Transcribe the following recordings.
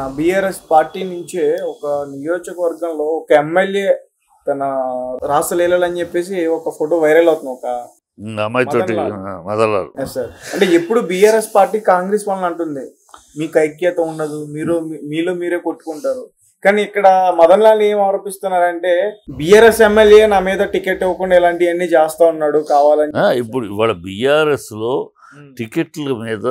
మన BRS party నుంచే ఒక నియోజకవర్గంలో ఒక ఎమ్మెల్యే తన రాసలీలలు అని చెప్పేసి ఒక ఫోటో వైరల్ అవుతుంది. ఒక అమ్మాయితోటి మొదలారు సార్ అంటే ఎప్పుడు బీఆర్ఎస్ పార్టీ కాంగ్రెస్ వాళ్ళని అంటుంది మీకు ఐక్యత ఉండదు, మీలో మీరే కొట్టుకుంటారు. కానీ ఇక్కడ మదన్ లాల్ ఏం ఆరోపిస్తున్నారంటే బీఆర్ఎస్ ఎమ్మెల్యే నా మీద టికెట్ ఇవ్వకుండా ఇలాంటివన్నీ చేస్తా ఉన్నాడు కావాలని. ఇప్పుడు ఇవాళ బీఆర్ఎస్ లో టికెట్ల మీద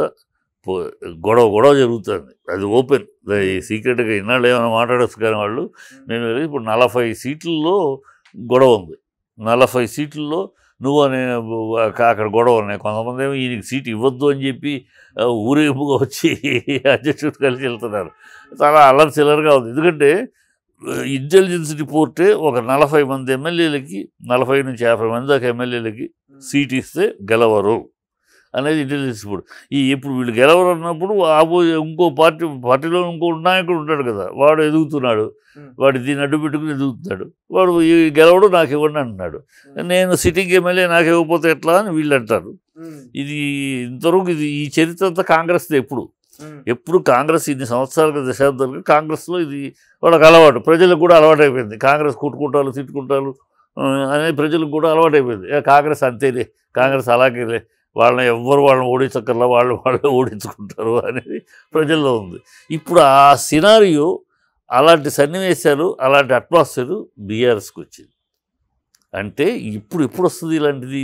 గొడవ జరుగుతుంది. అది ఓపెన్, సీక్రెట్గా ఇన్నాళ్ళు ఏమైనా మాట్లాడచ్చు. కానీ వాళ్ళు మేము ఇప్పుడు 40 సీట్లలో గొడవ ఉంది. 40 సీట్లలో నువ్వు అనే అక్కడ గొడవ ఉన్నాయి. కొంతమంది ఏమో ఈయనకి సీట్ ఇవ్వద్దు అని చెప్పి ఊరేపుగా వచ్చి అధ్యక్షుడు కలిసి వెళ్తున్నారు. చాలా అల్లరి చిల్లరగా ఉంది. ఎందుకంటే ఇంటెలిజెన్స్ రిపోర్టే ఒక 40 మంది ఎమ్మెల్యేలకి 40 నుంచి 50 మంది దాకా ఎమ్మెల్యేలకి సీట్ ఇస్తే గెలవరు అనేది ఇంటెలిజెన్స్ రిపోర్ట్. ఇప్పుడు వీళ్ళు గెలవరు అన్నప్పుడు ఇంకో పార్టీలో ఇంకో నాయకుడు ఉంటాడు కదా, వాడు ఎదుగుతున్నాడు, వాడు దీన్ని అడ్డు పెట్టుకుని ఎదుగుతున్నాడు, వాడు ఈ గెలవడు నాకు ఇవ్వండి అంటున్నాడు. నేను సిట్టింగ్ ఎమ్మెల్యే నాకు ఇవ్వకపోతే ఎట్లా అని వీళ్ళు అంటారు. ఇది ఇంతవరకు ఈ చరిత్ర అంతా కాంగ్రెస్ది. ఎప్పుడు కాంగ్రెస్ ఇన్ని సంవత్సరాలుగా దశాబ్దాలుగా కాంగ్రెస్లో ఇది వాళ్ళకి అలవాటు, ప్రజలకు కూడా అలవాటు అయిపోయింది. కాంగ్రెస్ కొట్టుకుంటారు తిట్టుకుంటారు అనేది ప్రజలకు కూడా అలవాటు అయిపోయింది. కాంగ్రెస్ అంతేలే, కాంగ్రెస్ అలాగేలే, వాళ్ళని ఓడించక్కర్లా, వాళ్ళు ఓడించుకుంటారు అనేది ప్రజల్లో ఉంది. ఇప్పుడు ఆ సినారియో, అలాంటి సన్నివేశాలు, అలాంటి అట్మాస్ఫియర్ బీఆర్ఎస్కి వచ్చింది. అంటే ఎప్పుడు వస్తుంది ఇలాంటిది,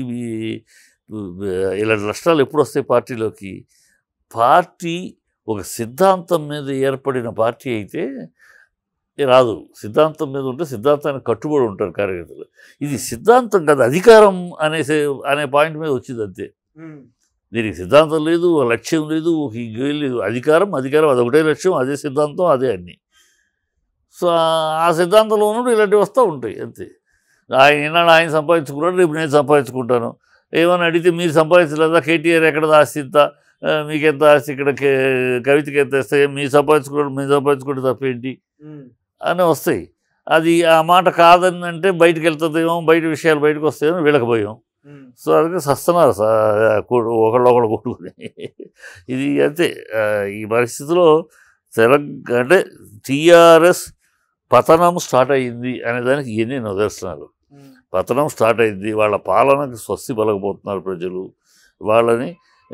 ఇలాంటి నష్టాలు ఎప్పుడు వస్తాయి పార్టీలోకి? పార్టీ ఒక సిద్ధాంతం మీద ఏర్పడిన పార్టీ అయితే రాదు. సిద్ధాంతం మీద ఉంటే సిద్ధాంతానికి కట్టుబడి ఉంటారు కార్యకర్తలు. ఇది సిద్ధాంతం కాదు, అధికారం అనే పాయింట్ మీద వచ్చింది అంతే. దీనికి సిద్ధాంతం లేదు, లక్ష్యం లేదు, లేదు. అధికారం అది ఒకటే లక్ష్యం, అదే సిద్ధాంతం, అదే అన్నీ. సో ఆ సిద్ధాంతంలో ఉన్నప్పుడు ఇలాంటివి వస్తూ ఉంటాయి అంతే. ఆయన సంపాదించుకున్నాడు, రేపు నేను సంపాదించుకుంటాను. ఏమని అడిగితే మీరు సంపాదించలేదా, కేటీఆర్ ఎక్కడ ఆస్తి ఇంత, మీకెంత ఆస్తి, ఇక్కడ కవితకి ఎంత ఇస్తాయి, మీరు సంపాదించుకుంటే తప్పేంటి అని వస్తాయి. అది ఆ మాట కాదని అంటే బయటకు వెళ్తుందేమో, బయట విషయాలు బయటకు వస్తాయేమో వీళ్ళకి భయం. సో అందుకే సస్తున్నారు ఒకళ్ళొకళ్ళు కొట్టుకుని. ఇది అంతే. ఈ పరిస్థితిలో అంటే టీఆర్ఎస్ పతనం స్టార్ట్ అయ్యింది అనేదానికి ఎన్ని నిదర్శనాలు. పతనం స్టార్ట్ అయింది, వాళ్ళ పాలనకు స్వస్తి పలకపోతున్నారు ప్రజలు. వాళ్ళని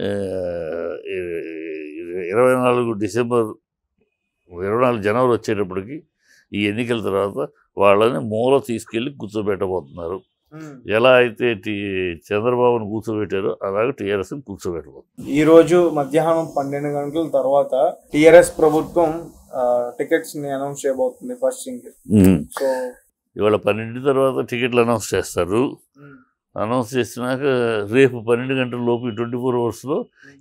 24 డిసెంబర్ 24 జనవరి వచ్చేటప్పటికి ఈ ఎన్నికల తర్వాత వాళ్ళని మూల తీసుకెళ్ళి కూర్చోబెట్టబోతున్నారు. ఎలా అయితే చంద్రబాబును కూర్చోబెట్టారో అలాగే టీఆర్ఎస్ని కూర్చోబెట్టబోతున్నారు. ఈరోజు మధ్యాహ్నం 12 గంటల తర్వాత టీఆర్ఎస్ ప్రభుత్వం టికెట్స్ ని అనౌన్స్ చేయబోతుంది ఫస్ట్ సింగిల్. సో ఇవాళ 12 తర్వాత టికెట్లు అనౌన్స్ చేస్తారు. అనౌన్స్ చేసినాక రేపు 12 గంటల లోపు 24 అవర్స్లో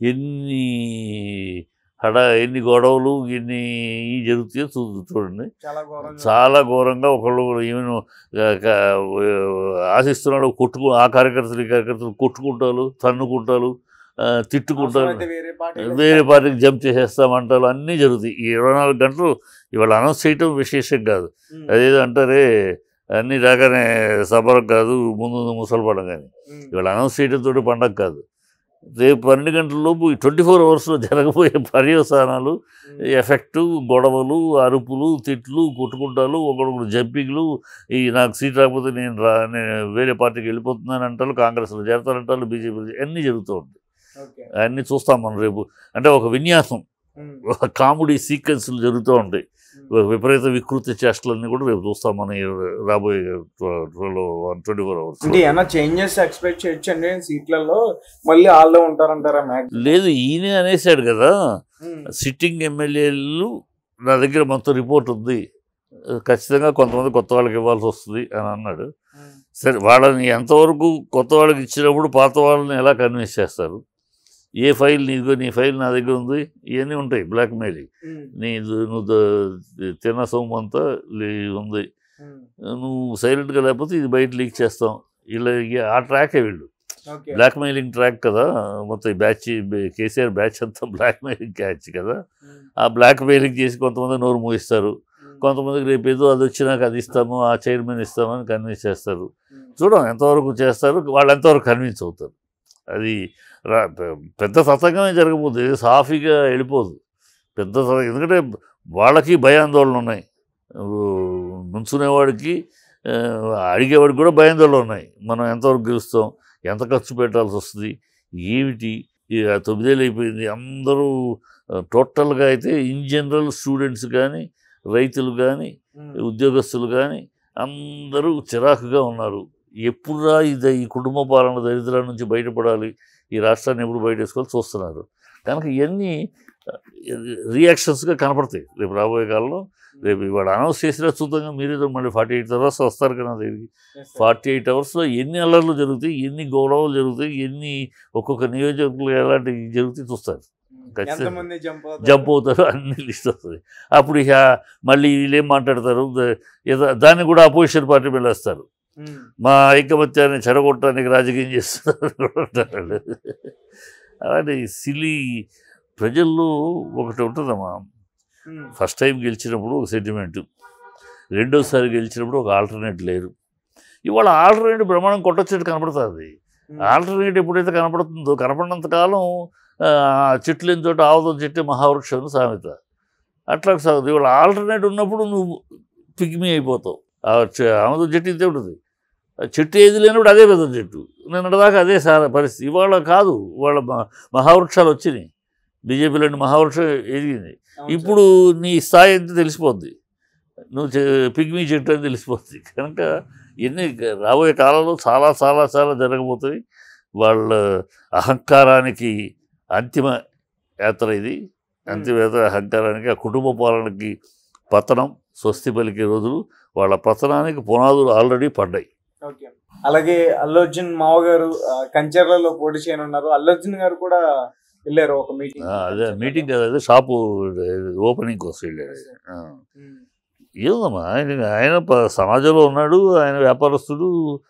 ఎన్ని గొడవలు ఎన్ని జరుగుతాయో చూడండి. చాలా ఘోరంగా ఒకళ్ళు ఈవెన్ ఆశిస్తున్నాడు ఆ కార్యకర్తలు కొట్టుకుంటారు, తన్నుకుంటారు, తిట్టుకుంటారు, వేరే పార్టీకి జంప్ చేసేస్తామంటారు, అన్నీ జరుగుతాయి. ఈ 24 గంటలు ఇవాళ అనౌన్స్ చేయటం విశేషం కాదు. అదేదో అంటారే అన్నీ రాగానే సబరం కాదు, ముందు ముసలి పండుగ కానీ. ఇవాళ అనౌన్స్ చేయడంతో పండగ కాదు. రేపు 12 గంటల లోపు 24 అవర్స్లో జరగబోయే పర్యవసానాలు, ఎఫెక్టు, గొడవలు, అరుపులు, తిట్లు, కొట్టుకుంటాలు, ఒకడొకడు జంపింగ్లు, నాకు సీట్ రాకపోతే నేను వేరే పార్టీకి వెళ్ళిపోతున్నాను అంటారు, కాంగ్రెస్లో చేరతానంటారు, బీజేపీ, అన్నీ జరుగుతూ ఉంటాయి. అన్నీ చూస్తాం మనం రేపు. అంటే ఒక విన్యాసం, ఒక కామెడీ సీక్వెన్స్లు జరుగుతూ ఉంటాయి. విపరీత వికృతి చేష్టలన్నీ కూడా రేపు చూస్తాం మనం రాబోయే 24 అవర్స్. చేంజెస్ ఎక్స్పెక్ట్ చేయొచ్చండి సీట్లలో, మళ్ళీ వాళ్ళే ఉంటారంటారా? లేదు, ఈయనే అనేసాడు కదా, సిట్టింగ్ ఎమ్మెల్యేలు నా దగ్గర మొత్తం రిపోర్ట్ ఉంది, ఖచ్చితంగా కొంతమంది కొత్త వాళ్ళకి ఇవ్వాల్సి వస్తుంది అని అన్నాడు. సరే, వాళ్ళని ఎంతవరకు కొత్త వాళ్ళకి ఇచ్చినప్పుడు పాత వాళ్ళని ఎలా కన్విన్స్ చేస్తారు? ఏ ఫైల్ నీ ఫైల్ నా దగ్గర ఉంది, ఇవన్నీ ఉంటాయి. బ్లాక్మెయిలింగ్, నువ్వు తిన్న సొమ్ము అంతా ఉంది, నువ్వు సైలెంట్గా లేకపోతే ఇది బయట లీక్ చేస్తాం, ఇలా ఆ ట్రాకే వీళ్ళు. బ్లాక్మెయిలింగ్ ట్రాక్ కదా మొత్తం. ఈ బ్యాచ్ కేసీఆర్ బ్యాచ్ అంతా బ్లాక్మెయిలింగ్ క్యాచ్ కదా. ఆ బ్లాక్మెయిలింగ్ చేసి కొంతమంది నోరు మూయిస్తారు, కొంతమందికి రేపు ఏదో అది వచ్చినాక అది ఇస్తాము, ఆ చైర్మన్ ఇస్తామని కన్విన్స్ చేస్తారు. చూడం ఎంతవరకు చేస్తారు, వాళ్ళు ఎంతవరకు కన్విన్స్ అవుతారు. అది పెద్ద తతంగమే జరగబోతుంది, సాఫీగా వెళ్ళిపోదు పెద్ద. ఎందుకంటే వాళ్ళకి భయాందోళనలు ఉన్నాయి, నుంచునేవాడికి అడిగేవాడికి కూడా భయాందోళనలు ఉన్నాయి. మనం ఎంతవరకు గెలుస్తాం, ఎంత ఖర్చు పెట్టాల్సి వస్తుంది, ఏమిటి 9 ఏళ్ళు అయిపోయింది. అందరూ టోటల్గా అయితే ఇన్ జనరల్ స్టూడెంట్స్ కానీ, రైతులు కానీ, ఉద్యోగస్తులు కానీ అందరూ చిరాకుగా ఉన్నారు. ఎప్పుడురా ఈ కుటుంబ పాలన దరిద్రాల నుంచి బయటపడాలి, ఈ రాష్ట్రాన్ని ఎప్పుడు బయట వేసుకోవాలి చూస్తున్నారు. కనుక ఇవన్నీ రియాక్షన్స్గా కనపడతాయి రేపు రాబోయే కాలంలో. రేపు ఇవాళ అనౌన్స్ చేసినా చూద్దాం, మీరు మళ్ళీ 48 అవర్స్ వస్తారు కదా దగ్గరికి. 48 అవర్స్లో ఎన్ని అల్లర్లు జరుగుతాయి, ఎన్ని గొడవలు జరుగుతాయి, ఎన్ని ఒక్కొక్క నియోజకవర్గంలో ఎలాంటి జరుగుతాయి చూస్తారు. ఖచ్చితంగా జంప్ అవుతారు, అన్ని లిస్ట్ వస్తుంది. అప్పుడు ఇక మళ్ళీ వీళ్ళు ఏం మాట్లాడతారు, దాన్ని కూడా అపోజిషన్ పార్టీ వెళ్ళేస్తారు. మా ఐకమత్యాన్ని చెడగొట్టడానికి రాజకీయం చేస్తున్నారు. అలాంటి సిలీ ప్రజల్లో ఒకటి ఉంటుందమ్మా. ఫస్ట్ టైం గెలిచినప్పుడు ఒక సెంటిమెంటు, రెండోసారి గెలిచినప్పుడు ఒక ఆల్టర్నేట్ లేరు. ఇవాళ ఆల్టర్నేట్ బ్రహ్మాండం కొట్టొచ్చేట్టు కనపడుతుంది. ఆల్టర్నేట్ ఎప్పుడైతే కనపడుతుందో, కనపడినంతకాలం చెట్లు ఎన్ని చోట ఆవుతం చెట్టు మహావృక్షం సామెత అట్లా సాగుతుంది. ఇవాళ ఆల్టర్నేట్ ఉన్నప్పుడు నువ్వు పిగ్మీ అయిపోతావు. ఆముదం చెట్టు ఇంతే ఉంటుంది, చెట్టు ఏది లేనప్పుడు అదే పెద్ద చెట్టు. నిన్నటిదాకా అదే పరిస్థితి. ఇవాళ కాదు, ఇవాళ మహావృక్షాలు వచ్చినాయి, బీజేపీలోని మహావృక్షం ఎదిగింది. ఇప్పుడు నీ స్థాయి ఎంత తెలిసిపోద్ది, నువ్వు పిగ్మీ చెట్టు అని తెలిసిపోద్ది. కనుక ఎన్ని రాబోయే కాలంలో చాలా చాలా చాలా జరగబోతుంది. వాళ్ళ అహంకారానికి అంతిమ యాత్ర ఇది. అంతిమ యాత్ర అహంకారానికి, ఆ కుటుంబ పాలనకి పతనం, స్వస్తి పలికే రోజులు. వాళ్ళ పతనానికి పునాదులు ఆల్రెడీ పడ్డాయి. అలాగే అల్లు అర్జున్ మావగారు కంచర్లలో పోటీ చేయనున్నారు. అల్లు అర్జున్ గారు కూడా వెళ్ళారు ఒక మీటింగ్. అదే మీటింగ్ కదా, అదే షాపు ఓపెనింగ్ కోసం వెళ్ళాడు. ఏదమ్మా, ఆయన సమాజంలో ఉన్నాడు, ఆయన వ్యాపారస్తుడు,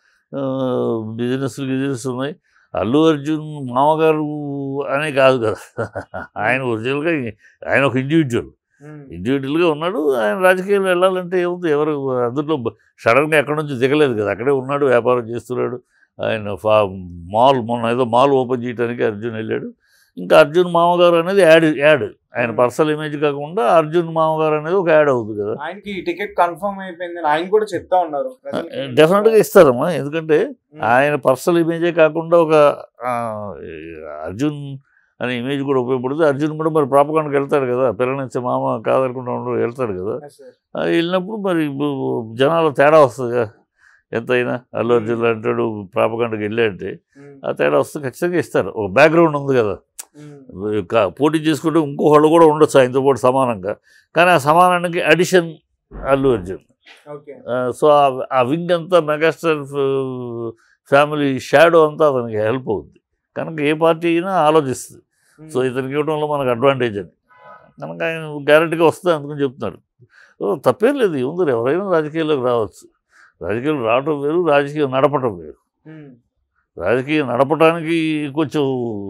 బిజినెస్ ఉన్నాయి. అల్లు అర్జున్ మామగారు అనే కాదు కదా, ఆయన ఒరిజినల్గా ఆయన ఒక ఇండివిజువల్గా ఉన్నాడు. ఆయన రాజకీయాల్లో వెళ్ళాలంటే ఏముంది, ఎవరు అందులో సడన్గా ఎక్కడి నుంచి దిగలేదు కదా, అక్కడే ఉన్నాడు, వ్యాపారం చేస్తున్నాడు. ఆయన మొన్న ఏదో మాల్ ఓపెన్ చేయడానికి అర్జున్ వెళ్ళాడు. ఇంకా అర్జున్ మామగారు అనేది యాడ్ ఆయన పర్సనల్ ఇమేజ్ కాకుండా అర్జున్ మామగారు అనేది ఒక యాడ్ అవుతుంది కదా. ఆయనకి టికెట్ కన్ఫర్మ్ అయిపోయింది ఆయన కూడా చెప్తా ఉన్నారు. డెఫినెట్గా ఇస్తారమ్మా, ఎందుకంటే ఆయన పర్సనల్ ఇమేజే కాకుండా ఒక అర్జున్ అనే ఇమేజ్ కూడా ఉపయోగపడుతుంది. అర్జున్ కూడా మరి ప్రాపగాండ్కి వెళ్తాడు కదా, పిల్లనిచ్చే మామ కాదనుకుంటా వెళ్తాడు కదా. వెళ్ళినప్పుడు మరి జనాల తేడా వస్తుంది కదా. ఎంతైనా అల్లు అర్జున్ అంటాడు ప్రాపగాండ్కి వెళ్ళాడంటే ఆ తేడా వస్తే ఖచ్చితంగా ఇస్తారు. ఒక బ్యాక్గ్రౌండ్ ఉంది కదా, పోటీ చేసుకుంటే ఇంకోళ్ళు కూడా ఉండొచ్చు ఆయనతో పాటు సమానంగా. కానీ ఆ సమానానికి అడిషన్ అల్లు అర్జున్. సో ఆ వింగ్ అంతా మెగాస్టార్ ఫ్యామిలీ షాడో అంతా అతనికి హెల్ప్ అవుతుంది. కనుక ఏ పార్టీ అయినా ఆలోచిస్తుంది, సో ఇతనికి ఇవ్వడంలో మనకు అడ్వాంటేజ్ అని. కనుక ఆయన గ్యారెంటీగా వస్తుంది అందుకని చెప్తున్నాడు. తప్పేం లేదు, ఉంది, ఎవరైనా రాజకీయాల్లోకి రావచ్చు. రాజకీయాలు రావటం వేరు, రాజకీయం నడపటం వేరు. రాజకీయం నడపడానికి కొంచెం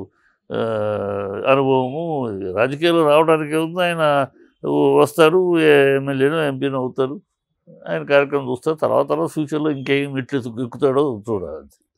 అనుభవము, రాజకీయాల్లో రావడానికి ఉంది. ఆయన వస్తారు, ఎమ్మెల్యేనో ఎంపీనో అవుతారు, ఆయన కార్యక్రమం చూస్తారు. తర్వాత ఫ్యూచర్లో ఇంకేం మెట్లు ఎక్కుతాడో చూడాలి.